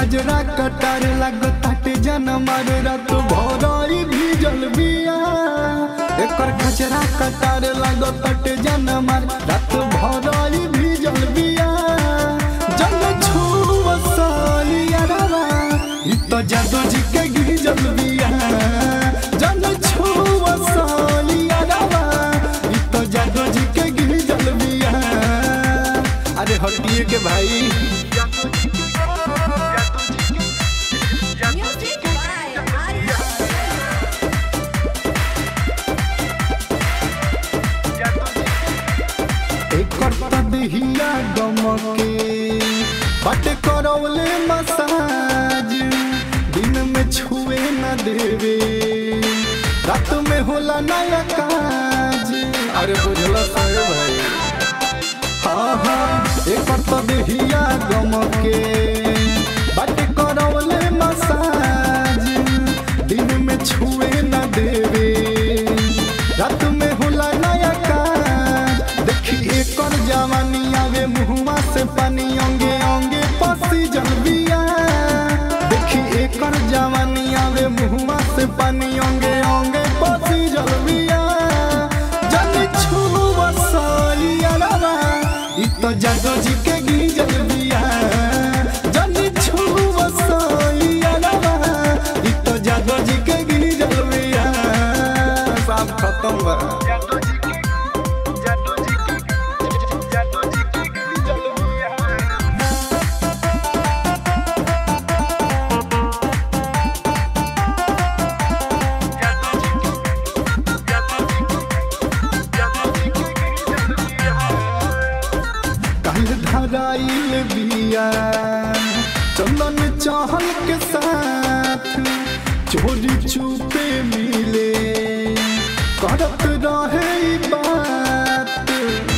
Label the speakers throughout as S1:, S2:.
S1: खजरा कटार लागो ताटे जनमार रात भराई भीजल बिया। एकर खजरा कटार लागो ताटे जनमार रात भराई भीजल बिया। जन छुआ सालिया रावा इ तो जादू जी के गिजल बिया। जन छुआ सालिया रावा इ तो जादू जी के गिजल बिया। अरे हटिए के भाई। दहिया गमके बट करौले मसाज दिन में छुए न देवे रात में होला नया काज। अरे बुझला सारे भाई। हाँ हाँ एक दहिया गमके बट करौले मसाज दिन में छुए न देवे रात में होला नया काज। देखी एकर जवानी आवे मुहुआ से पानी अंगे अंगे पसी जलबिया। देखी एकर जवानी आवे मुहुआ से पानी अंगे अंगे पसी जलबिया। जन छुआ सालिया रावा इ तो जादू जी के गिजल बिया। जन छुआ सालिया रावा इ तो जादू जी के गिजल बिया। सब खत्म बा। धराइल बिया चंदन चाहल के साथ चोरी चुपे मिले करत रहे बात।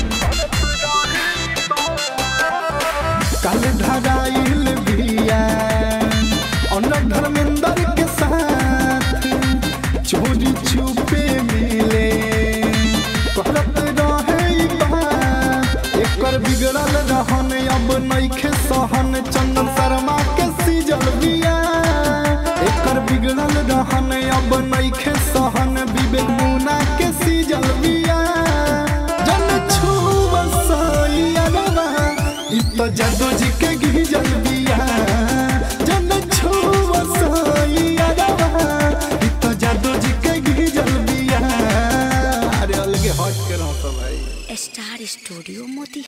S1: कल धराइल बिया अनक धर्मेंद्र के साथ चोरी चुपे मिले करत रहे बात। एकर बिगड़ल रहन अब नइखे सहन चंदन शर्मा के सीजल बिया। एकर बिगड़ल रहन अब नइखे सहन विवेक मुना के सीजल बिया। जन छुआ सालिया रावा इ तो जादू जी के गिजल बिया। जन छुआ सालिया रावा इ तो जादू जी के गिजल बिया। अरे अलगे हट के रहो तो भाई।
S2: स्टार स्टूडियो मोती।